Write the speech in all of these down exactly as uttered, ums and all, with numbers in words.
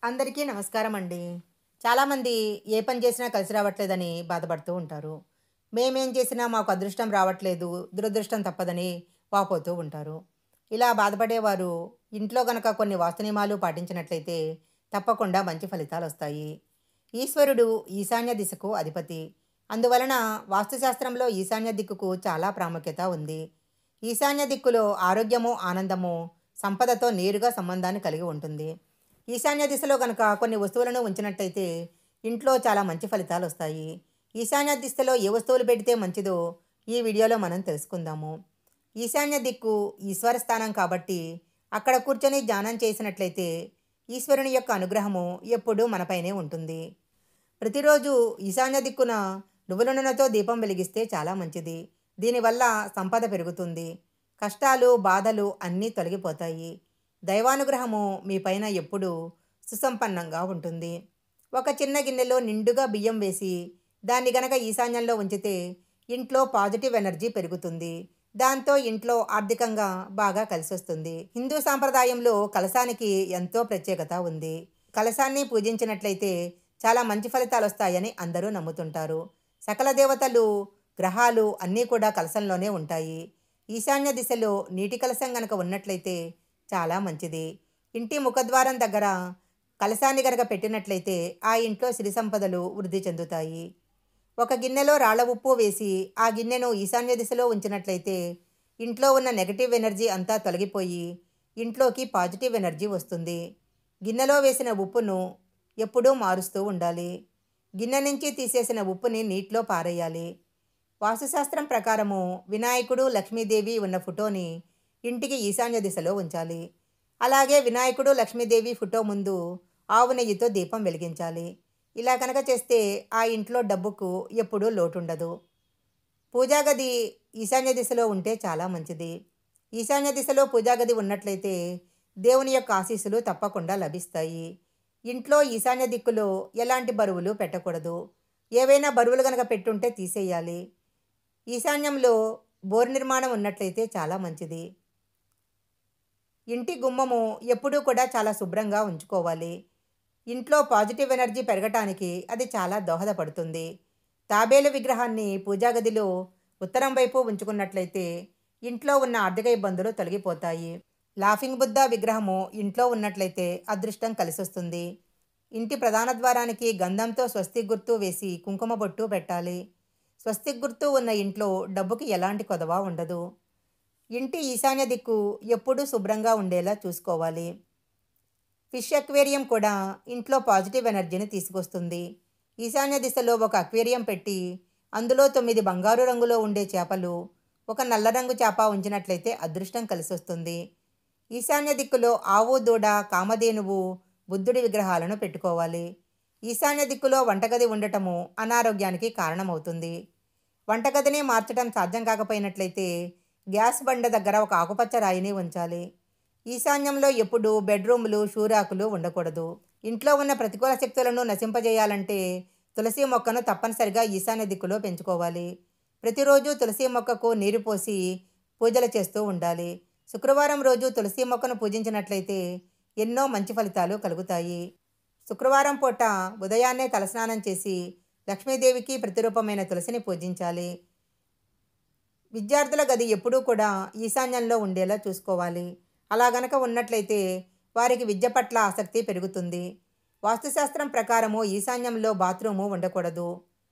అందరికీ నమస్కారం అండి. చాలామంది ఏ పని చేసినా కలిసి రావట్లేదని బాధపడుతూ ఉంటారు. మేమేం చేసినా మాకు అదృష్టం రావట్లేదు, దురదృష్టం తప్పదని వాపోతూ ఉంటారు. ఇలా బాధపడేవారు ఇంట్లో గనక కొన్ని వాస్తు నియమాలు పాటించినట్లయితే తప్పకుండా మంచి ఫలితాలొస్తాయి. ఈశ్వరుడు ఈశాన్య దిశకు అధిపతి. అందువలన వాస్తుశాస్త్రంలో ఈశాన్య దిక్కుకు చాలా ప్రాముఖ్యత ఉంది. ఈశాన్య దిక్కులో ఆరోగ్యము, ఆనందము, సంపదతో నేరుగా సంబంధాన్ని కలిగి ఉంటుంది. ఈశాన్య దిశలో గనక కొన్ని వస్తువులను ఉంచినట్టయితే ఇంట్లో చాలా మంచి ఫలితాలు వస్తాయి. ఈశాన్య దిశలో ఏ వస్తువులు పెడితే మంచిదో ఈ వీడియోలో మనం తెలుసుకుందాము. ఈశాన్య దిక్కు ఈశ్వర స్థానం కాబట్టి అక్కడ కూర్చొని ధ్యానం చేసినట్లయితే ఈశ్వరుని యొక్క అనుగ్రహము ఎప్పుడూ మనపైనే ఉంటుంది. ప్రతిరోజు ఈశాన్య దిక్కున నువ్వుల నూనెతో దీపం వెలిగిస్తే చాలా మంచిది. దీనివల్ల సంపద పెరుగుతుంది. కష్టాలు, బాధలు అన్నీ తొలగిపోతాయి. దైవానుగ్రహము మీ పైన ఎప్పుడూ సుసంపన్నంగా ఉంటుంది. ఒక చిన్న గిన్నెలో నిండుగా బియ్యం వేసి దాన్ని గనక ఈశాన్యంలో ఉంచితే ఇంట్లో పాజిటివ్ ఎనర్జీ పెరుగుతుంది. దాంతో ఇంట్లో ఆర్థికంగా బాగా కలిసొస్తుంది. హిందూ సాంప్రదాయంలో కలశానికి ఎంతో ప్రత్యేకత ఉంది. కలశాన్ని పూజించినట్లయితే చాలా మంచి ఫలితాలు వస్తాయని అందరూ నమ్ముతుంటారు. సకల దేవతలు, గ్రహాలు అన్నీ కూడా కలశంలోనే ఉంటాయి. ఈశాన్య దిశలో నీటి కలశం గనక ఉన్నట్లయితే చాలా మంచిది. ఇంటి ముఖద్వారం దగ్గర కలశాన్ని గనక పెట్టినట్లయితే ఆ ఇంట్లో సిరి సంపదలు వృద్ధి చెందుతాయి. ఒక గిన్నెలో రాళ్ల ఉప్పు వేసి ఆ గిన్నెను ఈశాన్య దిశలో ఉంచినట్లయితే ఇంట్లో ఉన్న నెగటివ్ ఎనర్జీ అంతా తొలగిపోయి ఇంట్లోకి పాజిటివ్ ఎనర్జీ వస్తుంది. గిన్నెలో వేసిన ఉప్పును ఎప్పుడూ మారుస్తూ ఉండాలి. గిన్నె నుంచి తీసేసిన ఉప్పుని నీటిలో పారేయాలి. వాస్తుశాస్త్రం ప్రకారము వినాయకుడు, లక్ష్మీదేవి ఉన్న ఫోటోని ఇంటికి ఈశాన్య దిశలో ఉంచాలి. అలాగే వినాయకుడు, లక్ష్మీదేవి ఫోటో ముందు ఆవు నెయ్యితో దీపం వెలిగించాలి. ఇలా కనుక చేస్తే ఆ ఇంట్లో డబ్బుకు ఎప్పుడూ లోటుండదు. పూజాగది ఈశాన్య దిశలో ఉంటే చాలా మంచిది. ఈశాన్య దిశలో పూజాగది ఉన్నట్లయితే దేవుని యొక్క ఆశీస్సులు తప్పకుండా లభిస్తాయి. ఇంట్లో ఈశాన్య దిక్కులో ఎలాంటి బరువులు పెట్టకూడదు. ఏవైనా బరువులు కనుక పెట్టుంటే తీసేయాలి. ఈశాన్యంలో బోర్ నిర్మాణం ఉన్నట్లయితే చాలా మంచిది. ఇంటి గుమ్మము ఎప్పుడూ కూడా చాలా శుభ్రంగా ఉంచుకోవాలి. ఇంట్లో పాజిటివ్ ఎనర్జీ పెరగటానికి అది చాలా దోహదపడుతుంది. తాబేలు విగ్రహాన్ని పూజాగదిలో ఉత్తరం వైపు ఉంచుకున్నట్లయితే ఇంట్లో ఉన్న ఆర్థిక ఇబ్బందులు తొలగిపోతాయి. లాఫింగ్ బుద్ధ విగ్రహము ఇంట్లో ఉన్నట్లయితే అదృష్టం కలిసొస్తుంది. ఇంటి ప్రధాన ద్వారానికి గంధంతో స్వస్తిక్ గుర్తు వేసి కుంకుమ బొట్టు పెట్టాలి. స్వస్తిక్ గుర్తు ఉన్న ఇంట్లో డబ్బుకి ఎలాంటి కొదవ ఉండదు. ఇంటి ఈశాన్య దిక్కు ఎప్పుడూ శుభ్రంగా ఉండేలా చూసుకోవాలి. ఫిష్ అక్వేరియం కూడా ఇంట్లో పాజిటివ్ ఎనర్జీని తీసుకొస్తుంది. ఈశాన్య దిశలో ఒక అక్వేరియం పెట్టి అందులో తొమ్మిది బంగారు రంగులో ఉండే చేపలు, ఒక నల్ల రంగు చేప ఉంచినట్లయితే అదృష్టం కలిసొస్తుంది. ఈశాన్య దిక్కులో ఆవు, దూడ, కామధేనువు, బుద్ధుడి విగ్రహాలను పెట్టుకోవాలి. ఈశాన్య దిక్కులో వంటగది ఉండటము అనారోగ్యానికి కారణమవుతుంది. వంటగదిని మార్చడం సాధ్యం కాకపోయినట్లయితే గ్యాస్ బండ దగ్గర ఒక ఆకుపచ్చ రాయిని ఉంచాలి. ఈశాన్యంలో ఎప్పుడు బెడ్రూములు, షూరాకులు ఉండకూడదు. ఇంట్లో ఉన్న ప్రతికూల శక్తులను నశింపజేయాలంటే తులసి మొక్కను తప్పనిసరిగా ఈశాన్య దిక్కులో పెంచుకోవాలి. ప్రతిరోజు తులసి మొక్కకు నీరు పోసి పూజలు చేస్తూ ఉండాలి. శుక్రవారం రోజు తులసి మొక్కను పూజించినట్లయితే ఎన్నో మంచి ఫలితాలు కలుగుతాయి. శుక్రవారం పూట ఉదయాన్నే తలస్నానం చేసి లక్ష్మీదేవికి ప్రతిరూపమైన తులసిని పూజించాలి. విద్యార్థుల గది ఎప్పుడూ కూడా ఈశాన్యంలో ఉండేలా చూసుకోవాలి. అలా గనక ఉన్నట్లయితే వారికి విద్య పట్ల ఆసక్తి పెరుగుతుంది. వాస్తుశాస్త్రం ప్రకారము ఈశాన్యంలో బాత్రూము ఉండకూడదు.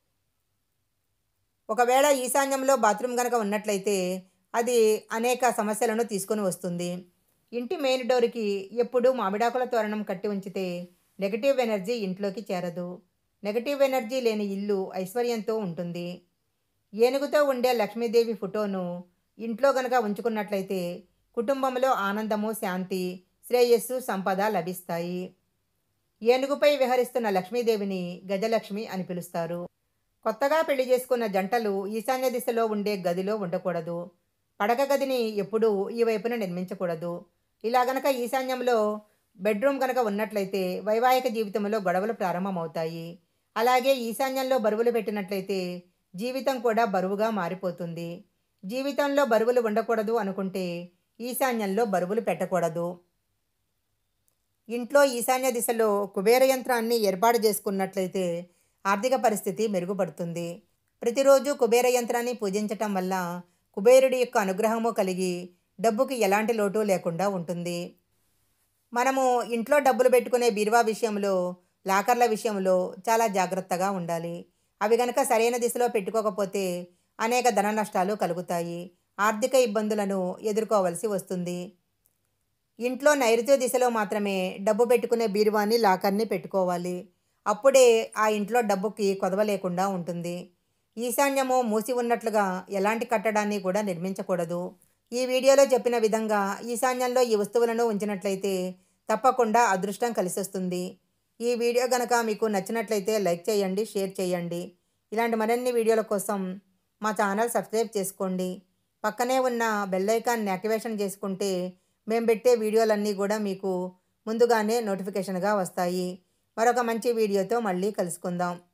ఒకవేళ ఈశాన్యంలో బాత్రూమ్ గనక ఉన్నట్లయితే అది అనేక సమస్యలను తీసుకొని వస్తుంది. ఇంటి మెయిన్ డోర్కి ఎప్పుడూ మామిడాకుల తోరణం కట్టి ఉంచితే నెగటివ్ ఎనర్జీ ఇంట్లోకి చేరదు. నెగటివ్ ఎనర్జీ లేని ఇల్లు ఐశ్వర్యంతో ఉంటుంది. ఏనుగుతో ఉండే లక్ష్మీదేవి ఫోటోను ఇంట్లో గనక ఉంచుకున్నట్లయితే కుటుంబంలో ఆనందము, శాంతి, శ్రేయస్సు, సంపద లభిస్తాయి. ఏనుగుపై విహరిస్తున్న లక్ష్మీదేవిని గజలక్ష్మి అని పిలుస్తారు. కొత్తగా పెళ్లి చేసుకున్న జంటలు ఈశాన్య దిశలో ఉండే గదిలో ఉండకూడదు. పడక గదిని ఎప్పుడూ ఈ వైపున నిర్మించకూడదు. ఇలా గనక ఈశాన్యంలో బెడ్రూమ్ గనక ఉన్నట్లయితే వైవాహిక జీవితంలో గొడవలు ప్రారంభమవుతాయి. అలాగే ఈశాన్యంలో బరువులు పెట్టినట్లయితే జీవితం కూడా బరువుగా మారిపోతుంది. జీవితంలో బరువులు ఉండకూడదు అనుకుంటే ఈశాన్యంలో బరువులు పెట్టకూడదు. ఇంట్లో ఈశాన్య దిశలో కుబేర యంత్రాన్ని ఏర్పాటు చేసుకున్నట్లయితే ఆర్థిక పరిస్థితి మెరుగుపడుతుంది. ప్రతిరోజు కుబేర యంత్రాన్ని పూజించటం వల్ల కుబేరుడి యొక్క అనుగ్రహము కలిగి డబ్బుకి ఎలాంటి లోటు లేకుండా ఉంటుంది. మనము ఇంట్లో డబ్బులు పెట్టుకునే బీరువా విషయంలో, లాకర్ల విషయంలో చాలా జాగ్రత్తగా ఉండాలి. అవి గనక సరైన దిశలో పెట్టుకోకపోతే అనేక ధన నష్టాలు కలుగుతాయి. ఆర్థిక ఇబ్బందులను ఎదుర్కోవలసి వస్తుంది. ఇంట్లో నైరుతి దిశలో మాత్రమే డబ్బు పెట్టుకునే బీరువాని, లాకర్ని పెట్టుకోవాలి. అప్పుడే ఆ ఇంట్లో డబ్బుకి కొదవ లేకుండా ఉంటుంది. ఈశాన్యము మూసి ఉన్నట్లుగా ఎలాంటి కట్టడాన్ని కూడా నిర్మించకూడదు. ఈ వీడియోలో చెప్పిన విధంగా ఈశాన్యంలో ఈ వస్తువులను ఉంచినట్లయితే తప్పకుండా అదృష్టం కలిసొస్తుంది. ఈ వీడియో గనక మీకు నచ్చినట్లయితే లైక్ చేయండి, షేర్ చేయండి. ఇలాంటి మరిన్ని వీడియోల కోసం మా ఛానల్ సబ్స్క్రైబ్ చేసుకోండి. పక్కనే ఉన్న బెల్ ఐకాన్ని యాక్టివేషన్ చేసుకుంటే మేము పెట్టే వీడియోలన్నీ కూడా మీకు ముందుగానే నోటిఫికేషన్గా వస్తాయి. మరొక మంచి వీడియోతో మళ్ళీ కలుసుకుందాం.